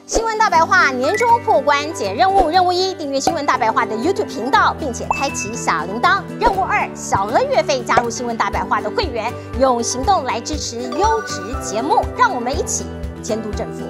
新闻大白话年终破关解任务，任务1订阅新闻大白话的 YouTube 频道，并且开启小铃铛。任务2小额月费加入新闻大白话的会员，用行动来支持优质节目，让我们一起监督政府。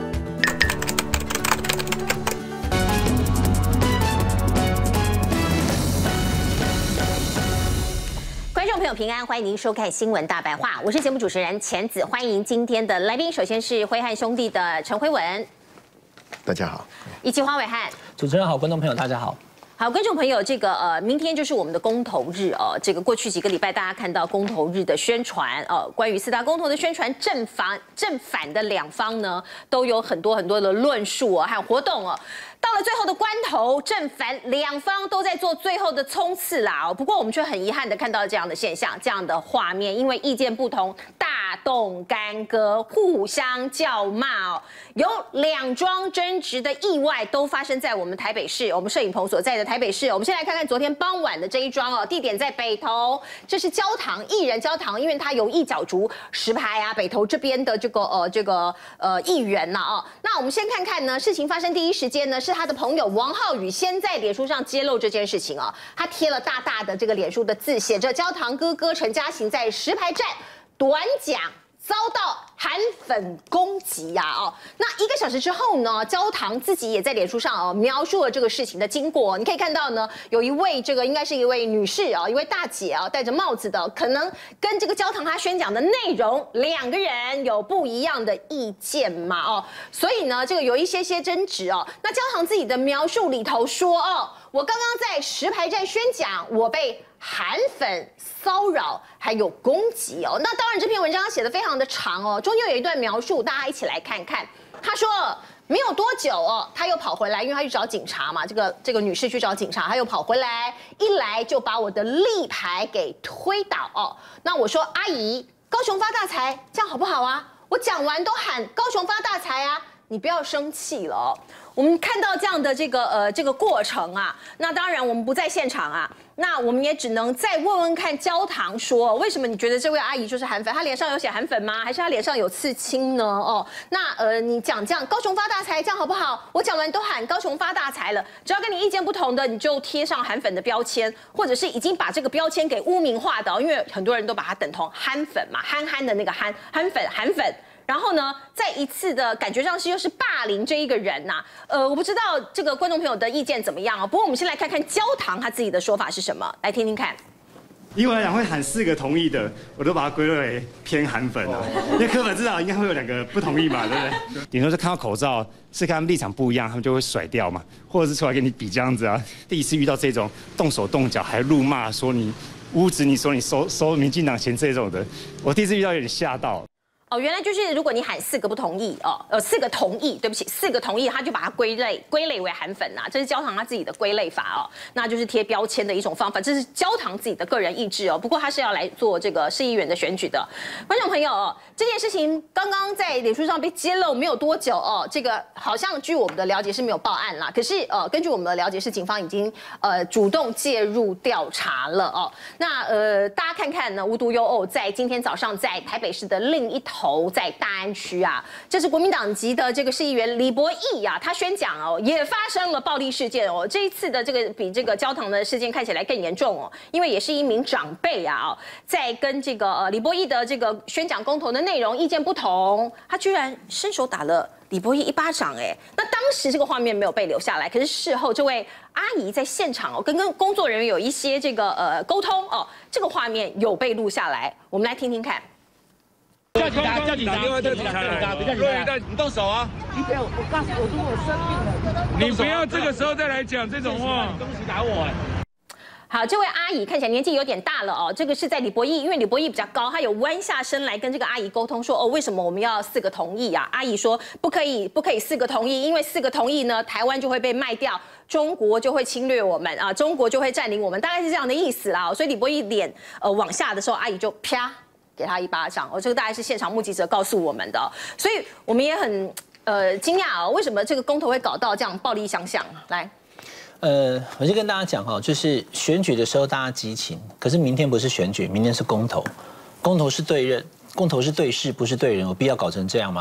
观众朋友平安，欢迎您收看新闻大白话，我是节目主持人钱子，欢迎今天的来宾，首先是辉汉兄弟的陈辉文。 大家好， 以及黄伟汉。 主持人好，观众朋友大家好。 好，观众朋友，这个明天就是我们的公投日哦。这个过去几个礼拜，大家看到公投日的宣传关于4大公投的宣传，正反的两方呢，都有很多的论述还有活动哦。到了最后的关头，正反两方都在做最后的冲刺啦不过我们却很遗憾的看到这样的现象，这样的画面，因为意见不同，大动干戈，互相叫骂有2桩争执的意外都发生在我们台北市，我们摄影棚所在的台北市。我们先来看看昨天傍晚的这一桩地点在北投，这是焦糖艺人焦糖，因为他有意角逐石牌北投这边的这个议员那我们先看看呢，事情发生第一时间呢，是他的朋友王浩宇先在脸书上揭露这件事情他贴了大大的这个脸书的字，写着焦糖哥哥陈嘉行在石牌站短讲遭到韩粉攻击那1个小时之后呢，焦糖自己也在脸书上描述了这个事情的经过。你可以看到呢，有一位这个应该是一位女士一位大姐戴着帽子的，可能跟这个焦糖她宣讲的内容2个人有不一样的意见嘛所以呢，这个有一些争执那焦糖自己的描述里头说我刚刚在石牌站宣讲，我被韩粉骚扰还有攻击那当然这篇文章写得非常的长中间有一段描述，大家一起来看看。他说没有多久他又跑回来，因为他去找警察嘛，这个女士去找警察，他又跑回来，一来就把我的立牌给推倒那我说阿姨，高雄发大财，这样好不好我讲完都喊高雄发大财你不要生气了我们看到这样的这个过程那当然我们不在现场那我们也只能再问问看焦糖说，为什么你觉得这位阿姨就是韩粉？她脸上有写韩粉吗？还是她脸上有刺青呢？那你讲这样高雄发大财，这样好不好？我讲完都喊高雄发大财了，只要跟你意见不同的，你就贴上韩粉的标签，或者是已经把这个标签给污名化的因为很多人都把它等同憨粉嘛，憨的那个憨粉。然后呢，再一次的感觉上是又是霸凌这一个人我不知道这个观众朋友的意见怎么样不过我们先来看看焦糖他自己的说法是什么，来听听看。 以我来讲，会喊4个同意的，我都把它归类为偏韩粉因为柯粉至少应该会有2个不同意嘛，对不对？顶多是看到口罩是跟他们立场不一样，他们就会甩掉嘛，或者是出来跟你比这样子第一次遇到这种动手动脚还辱骂说你污指你说你收民进党钱这种的，我第一次遇到有点吓到。 原来就是如果你喊4个不同意4个同意，对不起，4个同意，他就把它归类为韩粉这是焦糖他自己的归类法那就是贴标签的一种方法，这是焦糖自己的个人意志不过他是要来做这个市议员的选举的。观众朋友这件事情刚刚在脸书上被揭露没有多久这个好像据我们的了解是没有报案啦，可是根据我们的了解是警方已经主动介入调查了那大家看看呢，无独有偶，在今天早上在台北市的另一头在大安区这是国民党籍的这个市议员李博义他宣讲也发生了暴力事件这一次的这个比这个焦糖的事件看起来更严重因为也是一名长辈在跟这个李博义的这个宣讲公投的内容意见不同，他居然伸手打了李博义一巴掌那当时这个画面没有被留下来，可是事后这位阿姨在现场跟工作人员有一些这个沟通这个画面有被录下来，我们来听听看。 叫警察，叫警察，打电话叫警察，你动手你不要，我告诉我，如果我生病了，你不要这个时候再来讲这种话，东西打我好，这位阿姨看起来年纪有点大了这个是在李博义，因为李博义比较高，他有弯下身来跟这个阿姨沟通说为什么我们要4个同意阿姨说不可以4个同意，因为4个同意呢，台湾就会被卖掉，中国就会侵略我们中国就会占领我们，大概是这样的意思啦所以李博义脸往下的时候，阿姨就啪给他一巴掌这个大概是现场目击者告诉我们的所以我们也很惊讶为什么这个公投会搞到这样暴力相向来。 我就跟大家讲就是选举的时候大家激情，可是明天不是选举，明天是公投，公投是对人，公投是对事，不是对人，有必要搞成这样吗？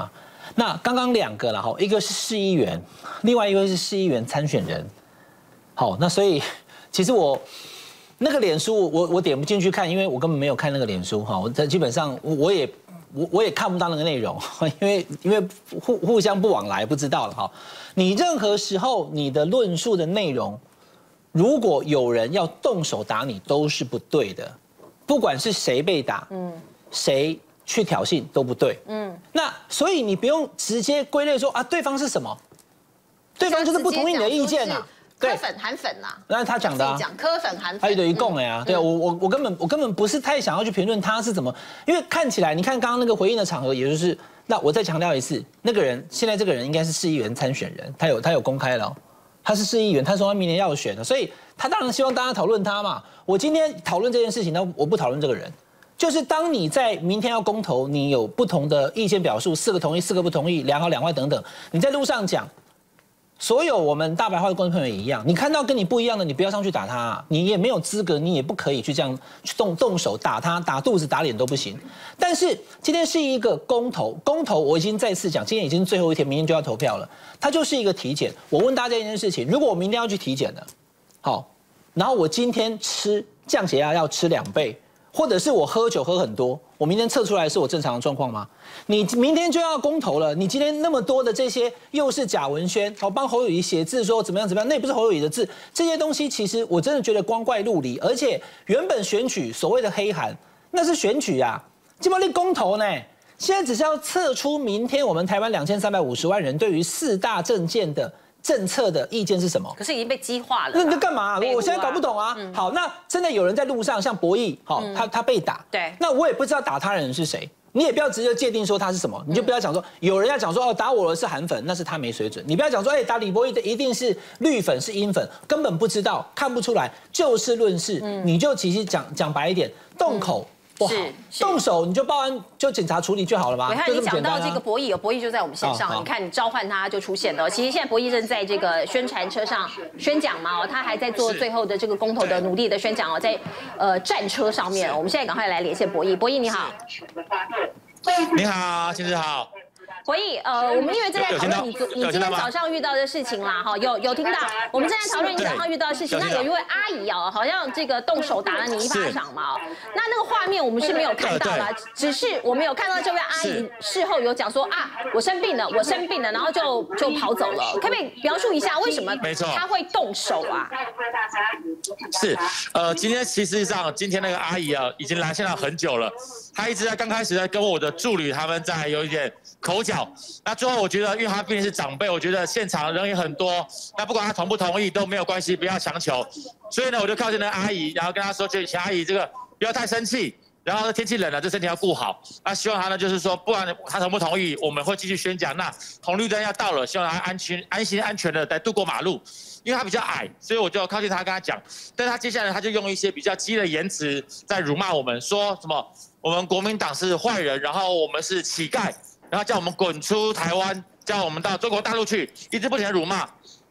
那刚刚2个了哈，一个是市议员，另外一位是市议员参选人。好，那所以其实我那个脸书我点不进去看，因为我根本没有看那个脸书哈，我基本上我也看不到那个内容，因为互相不往来，不知道了哈。你任何时候你的论述的内容，如果有人要动手打你，都是不对的，不管是谁被打，谁去挑衅都不对，那所以你不用直接归类说啊，对方是什么，对方就是不同意你的意见啊。 柯粉韩粉呐， 那是他讲的啊， 讲柯粉韩粉， 他有一共呀，对啊，我根本不是太想要去评论他是怎么，因为看起来你看刚刚那个回应的场合，也就是那我再强调一次，那个人现在这个人应该是市议员参选人，他有公开了，他是市议员，他说他明年要选的，所以他当然希望大家讨论他嘛。我今天讨论这件事情，那我不讨论这个人，就是当你在明天要公投，你有不同的意见表述，4个同意，4个不同意，2好2坏等等，你在路上讲。所有我们大白话的观众朋友也一样，你看到跟你不一样的，你不要上去打他，你也没有资格，你也不可以去这样去动手打他，打肚子打脸都不行。但是今天是一个公投，我已经再次讲，今天已经最后一天，明天就要投票了，它就是一个体检。我问大家一件事情，如果我明天要去体检了，好，然后我今天吃降血压要吃2倍，或者是我喝酒喝很多，我明天测出来是我正常的状况吗？你明天就要公投了，你今天那么多的这些又是假文宣，好帮侯友宜写字说怎么样，那也不是侯友宜的字，这些东西其实我真的觉得光怪陆离，而且原本选举所谓的黑函，那是选举啊，基本上公投呢，现在只是要测出明天我们台湾2350万人对于4大政见的政策的意见是什么？ 可是已经被激化了。 那你在干嘛？我现在搞不懂啊。好，那真的有人在路上，像博弈，好，他被打， 对， 那我也不知道打他人是谁。你也不要直接界定说他是什么，你就不要讲说有人要讲说哦打我的是韩粉，那是他没水准。你不要讲说打李博弈的一定是绿粉是阴粉，根本不知道看不出来，就事论事，你就其实讲白一点，动口不好，动手你就报案就警察处理就好了嘛。 伟汉，你讲到这个博弈，博弈就在我们线上，你看你召唤他就出现了。其实现在博弈正在这个宣传车上宣讲嘛，他还在做最后的这个公投的努力的宣讲哦，在战车上面。我们现在赶快来连线博弈，博弈你好。 你好，先生好。 博弈，我们因为正在讨论你今天早上遇到的事情啦，哈，有听到？我们正在讨论你早上遇到的事情。那有一位阿姨哦，好像这个动手打了你1巴掌嘛，那个画面我们是没有看到的，只是我们有看到这位阿姨事后有讲说啊，我生病了，然后就跑走了。可不可以描述一下为什么她会动手啊？ 是，今天其实上今天那个阿姨啊，已经来现场很久了，她一直在刚开始在跟我的助理他们在有一点口角。那最后我觉得，因为他毕竟是长辈，我觉得现场人也很多，那不管他同不同意都没有关系，不要强求。所以呢，我就靠近那阿姨，然后跟她说，就请阿姨这个不要太生气，然后天气冷了，这身体要顾好。那希望她呢，就是说，不管她同不同意，我们会继续宣讲。那红绿灯要到了，希望她安心安全的来度过马路。因为她比较矮，所以我就靠近她跟她讲。但是她接下来她就用一些比较激烈的言辞在辱骂我们，说什么我们国民党是坏人，然后我们是乞丐。然后叫我们滚出台湾，叫我们到中国大陆去，一直不停的辱骂。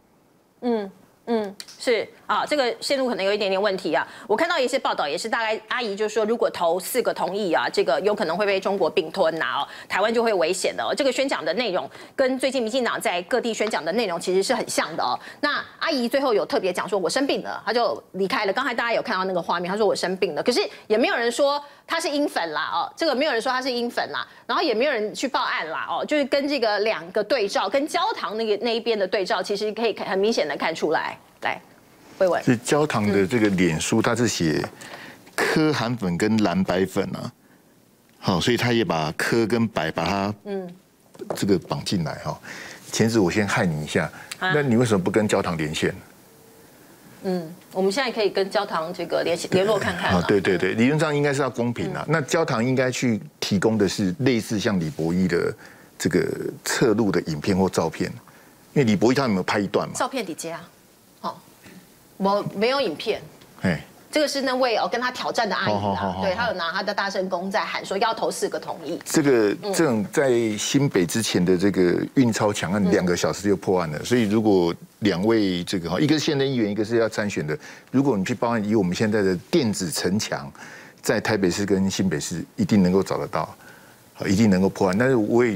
是啊，这个线路可能有一点点问题啊。我看到一些报道，也是大概阿姨就说，如果投4个同意啊，这个有可能会被中国并吞呐，台湾就会危险的哦。这个宣讲的内容跟最近民进党在各地宣讲的内容其实是很像的哦。那阿姨最后有特别讲说，我生病了，她就离开了。刚才大家有看到那个画面，她说我生病了，可是也没有人说她是阴粉啦哦，这个没有人说她是阴粉啦，然后也没有人去报案啦哦，就是跟这个2个对照，跟焦糖那一边的对照，其实可以很明显的看出来。来，慧文， 是焦糖的这个脸书，它是写柯韩粉跟蓝白粉啊，好，所以他也把柯跟白把它这个绑进来哈。前子我先害你一下，那你为什么不跟焦糖连线？ 我们现在可以跟焦糖这个联络看看。 对，理论上应该是要公平啊。那焦糖应该去提供的是类似像李博一的这个侧录的影片或照片，因为李博一他有没有拍一段嘛？ 照片底下。我没有影片，这个是那位跟他挑战的阿姨啦，对，他有拿他的大声公在喊说要投4个同意。这种在新北之前的这个运钞强案2个小时就破案了，所以如果2位这个一个是现任议员，一个是要参选的，如果你去报案，以我们现在的电子城墙，在台北市跟新北市一定能够找得到，一定能够破案。但是我也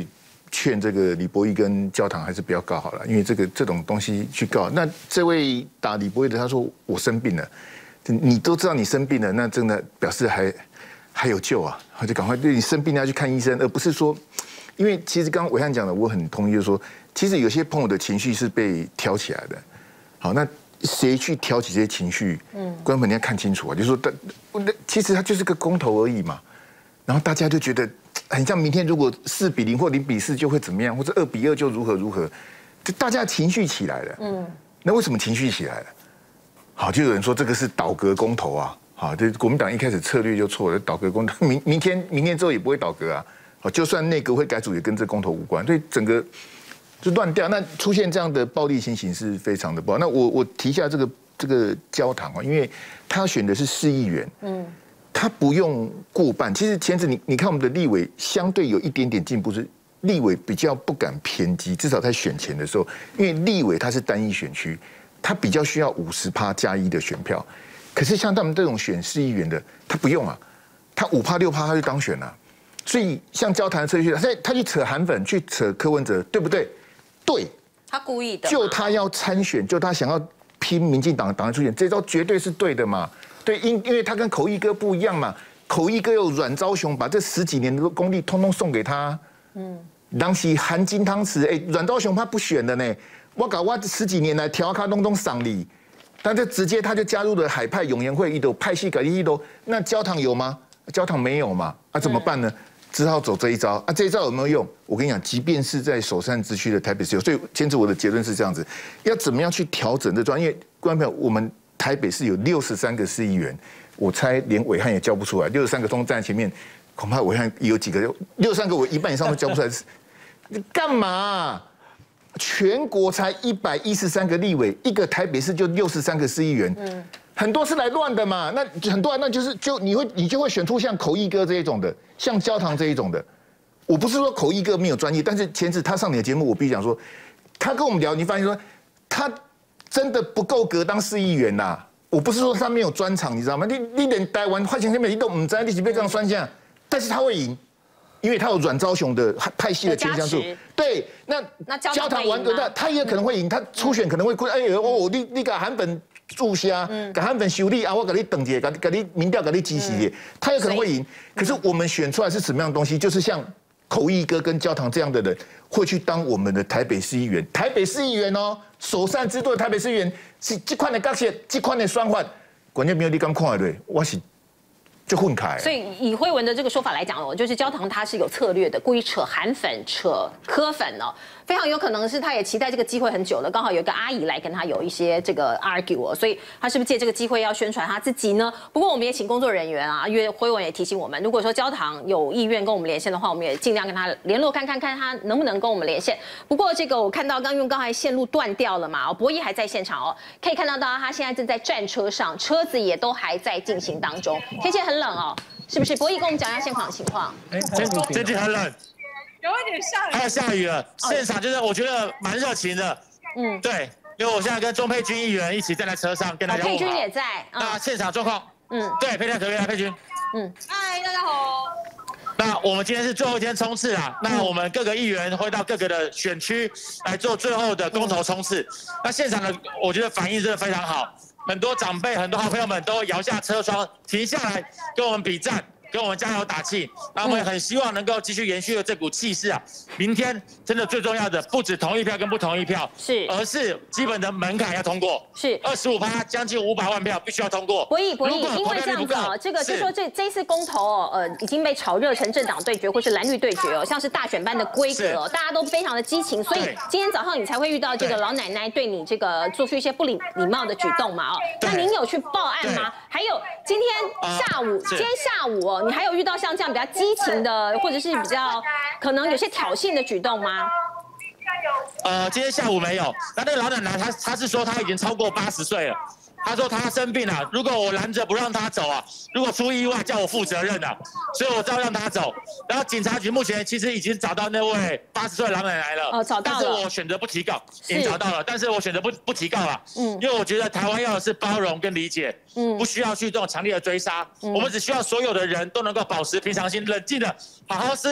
劝这个李博毅跟焦糖还是不要告好了，因为这种东西去告，那这位打李博毅的他说我生病了，你都知道你生病了，那真的表示还有救啊，就赶快对你生病要去看医生，而不是说，因为其实刚刚暐瀚讲的我很同意，就是说，其实有些朋友的情绪是被挑起来的，好，那谁去挑起这些情绪？观众朋友你要看清楚啊，就是说，其实它就是个公投而已嘛，然后大家就觉得。很像明天如果4-0或0-4就会怎么样，或者2-2就如何，就大家情绪起来了。那为什么情绪起来了？好，就有人说这个是倒戈公投啊。好，这国民党一开始策略就错了，倒戈公投，明天之后也不会倒戈啊。好，就算内阁会改组也跟这公投无关，所以整个就乱掉。那出现这样的暴力情形是非常的不好。那我提一下这个焦糖啊，因为他选的是市议员。他不用过半，其实前子你看我们的立委相对有一点点进步，是立委比较不敢偏激，至少在选前的时候，因为立委它是单一选区，他比较需要50%+1的选票，可是像他们这种选市议员的，他不用啊，他5%-6%他就当选了，所以像焦糖的策略，他去扯韩粉，去扯柯文哲，对不对？对， 他故意的， 就他要参选，就他想要拼民进党党员出现，这招绝对是对的嘛。对，因为他跟口译哥不一样嘛，口译哥有阮昭雄把这10几年的功力通通送给他，当时含金汤匙，阮昭雄他不选的呢，我10几年来调卡东赏礼，但这直接他就加入了海派永延会一斗派系改一斗，那焦糖有吗？焦糖没有嘛，怎么办呢？只好走这一招啊，这一招有没有用？我跟你讲，即便是在首善之区的台北市有，所以坚持我的结论是这样子，要怎么样去调整这专业？观众朋友，我们。台北市有63个市议员，我猜连暐瀚也叫不出来。63个通站前面，恐怕暐瀚有几个？63个我1半以上都叫不出来。你干嘛？全国才113个立委，一个台北市就63个市议员，很多是来乱的嘛。那很多人那就是你就会选出像口译哥这一种的，像焦糖这一种的。我不是说口译哥没有专业，但是前次他上你的节目，我必须讲说，他跟我们聊，你发现说他。真的不够格当市议员呐！我不是说他没有专长，你知道吗？你连台湾花钱你都不知道，你是被这样酸下，但是他会赢，因为他有阮昭雄的派系的倾向度。对，那焦糖完那他也可能会赢，他初选可能会亏。你给韩粉注虾，给韩粉修理啊，我给你等级，给你民调给你支持，他也可能会赢。可是我们选出来是什么样的东西？就是像口译哥跟焦糖这样的人，会去当我们的台北市议员。台北市议员哦。首善之都的台北市议员是这款的角色，这款的算法，关键没有你敢看对，我是就混开。 所以以辉文的这个说法来讲哦，就是焦糖他是有策略的，故意扯韩粉、扯柯粉哦，非常有可能是他也期待这个机会很久了，刚好有一个阿姨来跟他有一些这个 argue 哦，所以他是不是借这个机会要宣传他自己呢？不过我们也请工作人员啊，因为辉文也提醒我们，如果说焦糖有意愿跟我们连线的话，我们也尽量跟他联络看他能不能跟我们连线。不过这个我看到因为刚才线路断掉了嘛，博弈还在现场哦，可以看到他现在正在战车上，车子也都还在进行当中，天气很冷哦，是不是？博弈跟我们讲一下现场的情况。 天气很冷， 有一点下雨， 还有下雨了。现场就是我觉得蛮热情的，对，因为我现在跟钟佩君议员一起站在车上跟大家问好。 佩君也在。 那现场状况，对，佩君可以来，佩君。 嗨，大家好。 那我们今天是最后一天冲刺啦，那我们各个议员会到各个的选区来做最后的公投冲刺。那现场的我觉得反应真的非常好，很多长辈、很多好朋友们都摇下车窗停下来跟我们比赞。跟我们加油打气，那我们也很希望能够继续延续这股气势啊！明天真的最重要的不止同意票跟不同意票，而是基本的门槛要通过， 是 25%，将近500万票必须要通过。 博弈，因为这样子哦，这个就说这一次公投哦，已经被炒热成政党对决或是蓝绿对决哦，像是大选般的规格哦，大家都非常的激情，所以今天早上你才会遇到这个老奶奶对你这个做出一些不礼貌的举动嘛哦，那您有去报案吗？还有今天下午哦。你还有遇到像这样比较激情的，或者是比较可能有些挑衅的举动吗？ 今天下午没有。那个老奶奶她是说她已经超过80岁了。她说她生病了，如果我拦着不让她走啊，如果出意外叫我负责任啊，所以我照让她走。然后警察局目前其实已经找到那位80岁的老奶奶了， 找到了， 但是我选择不提告，已经找到了，但是我选择不提告了，因为我觉得台湾要的是包容跟理解，不需要去这种强烈的追杀，我们只需要所有的人都能够保持平常心，冷静的好好思考。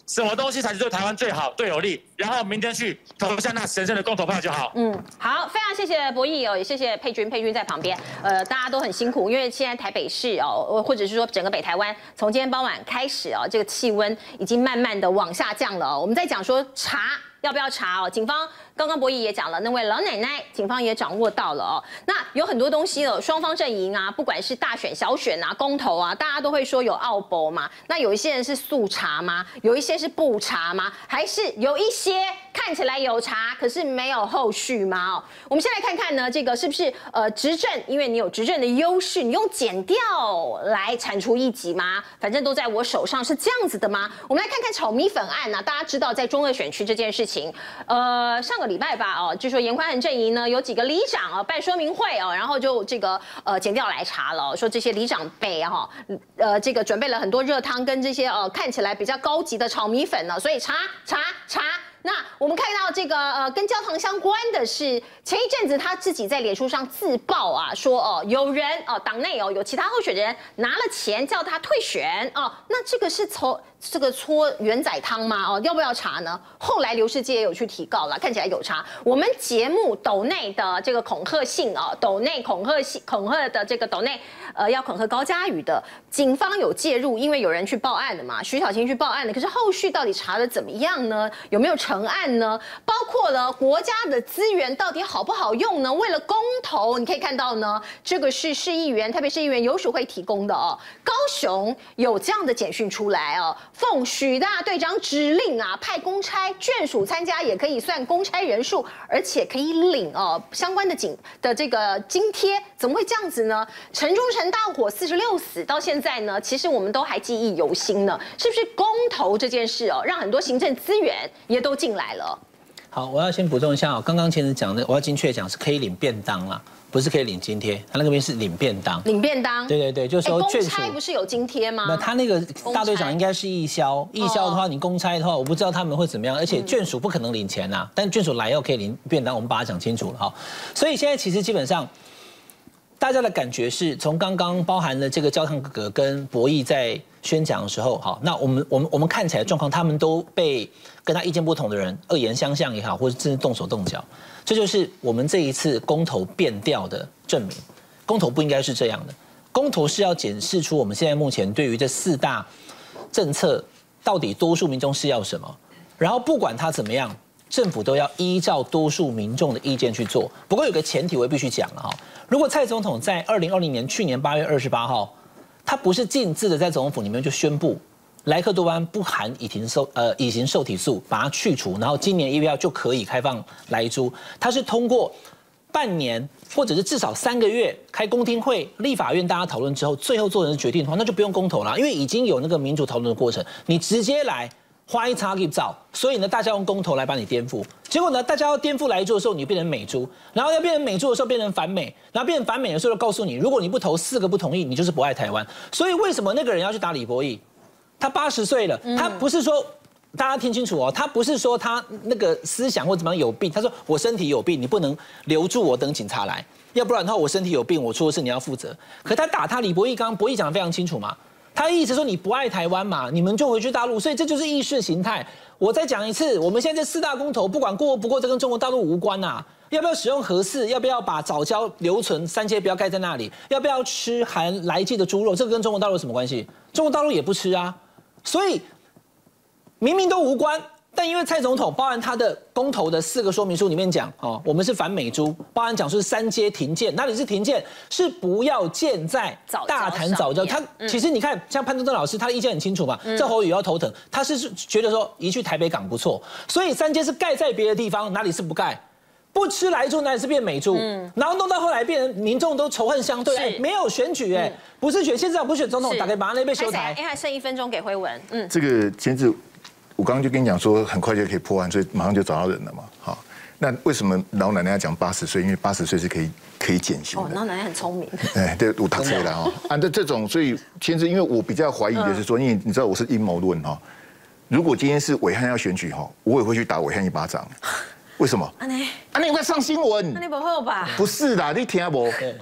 什么东西才是对台湾最好、最有利，然后明天去投下那神圣的公投票就好。 好，非常谢谢博弈哦，也谢谢佩君在旁边。大家都很辛苦，因为现在台北市哦，或者是说整个北台湾，从今天傍晚开始哦，这个气温已经慢慢的往下降了哦。我们在讲说查要不要查哦，警方刚刚博弈也讲了，那位老奶奶，警方也掌握到了哦。那有很多东西了，双方阵营啊，不管是大选、小选啊、公投啊，大家都会说有奥博嘛。那有一些人是速查吗？有一些是不查吗？还是有一些看起来有查，可是没有后续吗？哦，我们先来看看呢，这个是不是执政？因为你有执政的优势，你用检调来铲除异己吗？反正都在我手上，是这样子的吗？我们来看看炒米粉案啊，大家知道在中二选区这件事情，上个礼拜吧，哦，就说严宽恒阵营呢有几个里长哦办说明会哦，然后就这个检调来查了，说这些里长辈哈，这个准备了很多热汤跟这些看起来比较高级的炒米粉呢，所以查。那我们看到这个跟焦糖相关的是，前一阵子他自己在脸书上自曝啊，说有人党内有其他候选人拿了钱叫他退选那这个是搓圆仔汤吗？要不要查呢？后来刘世杰也有去提告了，看起来有查。我们节目斗内的这个恐吓信斗内恐吓的这个斗内要恐吓高嘉瑜的，警方有介入，因为有人去报案了嘛，徐小青去报案了，可是后续到底查的怎么样呢？有没有成案呢？包括了国家的资源到底好不好用呢？为了公投，你可以看到呢，这个是市议员，特别是议员游淑慧提供的高雄有这样的简讯出来奉许大队长指令派公差眷属参加也可以算公差人数，而且可以领相关的这个津贴，怎么会这样子呢？城中城大火46死到现在呢，其实我们都还记忆犹新呢，是不是公投这件事让很多行政资源也都进来了？ 好，我要先补充一下刚刚前面讲的，我要精确讲是可以领便当啦。不是可以领津贴，他那个边是领便当。领便当，对，就是说公差不是有津贴吗？ 那他那个大队长应该是义消，义消的话，你公差的话，我不知道他们会怎么样。而且眷属不可能领钱呐，但眷属来要可以领便当，我们把它讲清楚了哈。所以现在其实基本上，大家的感觉是从刚刚包含了这个焦糖哥哥跟博弈在宣讲的时候，好，那我们看起来状况，他们都被跟他意见不同的人恶言相向也好，或者甚至动手动脚。这就是我们这一次公投变调的证明。公投不应该是这样的，公投是要检视出我们现在目前对于这4大政策到底多数民众是要什么，然后不管它怎么样，政府都要依照多数民众的意见去做。不过有个前提我也必须讲了哈，如果蔡总统在2020年去年8月28号，他不是径自的在总统府里面就宣布莱克多巴胺不含乙型受体素，把它去除，然后今年1月就可以开放莱猪。它是通过半年或者是至少3个月开公听会、立法院大家讨论之后，最后做成决定的话，那就不用公投了，因为已经有那个民主讨论的过程，你直接来花一茬给找。所以呢，大家用公投来把你颠覆。结果呢，大家要颠覆莱猪的时候，你变成美猪，然后要变成美猪的时候变成反美，然后变成反美的时候就告诉你，如果你不投4个不同意，你就是不爱台湾。所以为什么那个人要去打李博毅？他80岁了，他不是说大家听清楚他不是说他那个思想或怎么样有病，他说我身体有病，你不能留住我等警察来，要不然的话我身体有病，我出的事你要负责。可他打他李博毅，刚刚博毅讲得非常清楚嘛，他意思说你不爱台湾嘛，你们就回去大陆，所以这就是意识形态。我再讲一次，我们现在这4大公投，不管过不过，这跟中国大陆无关呐。要不要使用核四？要不要把藻礁留存3阶不要盖在那里？要不要吃含莱剂的猪肉？这个跟中国大陆有什么关系？中国大陆也不吃啊。所以明明都无关，但因为蔡总统包含他的公投的4个说明书里面讲我们是反美猪，包含讲说是3阶停建，哪里是停建？是不要建在大潭藻礁。他其实你看，像潘宗正老师，他的意见很清楚嘛，这侯友宜要头疼，他是觉得说移去台北港不错，所以3阶是盖在别的地方，哪里是不盖？不吃莱猪，哪里是变美猪？然后弄到后来变成民众都仇恨相对，没有选举不是选，现在不选总统，打给马上那边修台。 还剩1分钟给辉文。 这个前子我刚刚就跟你讲说，很快就可以破案，所以马上就找到人了嘛。好，那为什么老奶奶要讲80岁？因为80岁是可以减刑的。 老奶奶很聪明。 对，我打车了按照这种，所以前子因为我比较怀疑的是说，因为你知道我是阴谋论如果今天是暐瀚要选举我也会去打暐瀚1巴掌。为什么？你会上新闻？ 那你不会吧？ 不是啦，你听不？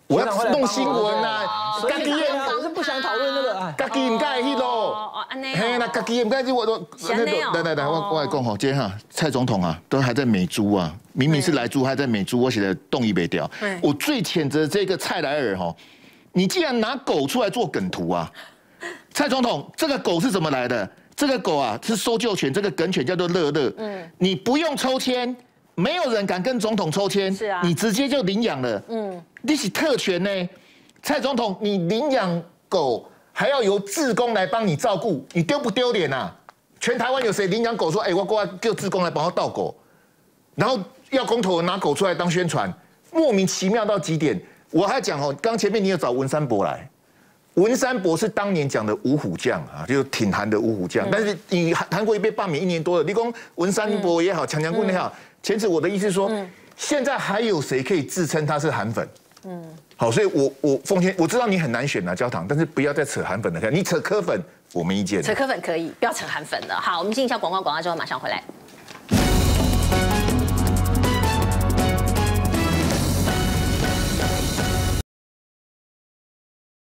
我要弄新闻啊， 家己我是不想讨论那个， 家己唔该去咯。嘿，那家己唔该去，我来，我来讲吼，今天哈，蔡总统啊，都还在美猪啊，明明是来猪，还在美猪，我写的动一北调。我最谴责这个蔡莱尔哈，你竟然拿狗出来做梗图啊！蔡总统，这个狗是怎么来的？这个狗啊是搜救犬，这个梗犬叫做乐乐。你不用抽签。没有人敢跟总统抽签， 是啊， 你直接就领养了，你是特权呢。蔡总统，你领养狗还要由志工来帮你照顾，你丢不丢脸啊？全台湾有谁领养狗说，我过来叫志工来帮我倒狗，然后要公投拿狗出来当宣传，莫名其妙到极点。我还讲哦，刚前面你有找文山博来，文山博是当年讲的五虎将啊，就是挺韩的五虎将，但是你韩国瑜被罢免1年多了，你讲文山博也好，强强棍也好。前次我的意思是说，现在还有谁可以自称他是韩粉？好，所以我奉劝，我知道你很难选啊，焦糖，但是不要再扯韩粉的，你扯柯粉我没意见。 扯柯粉可以，不要扯韩粉的。好，我们进一下广告之后马上回来。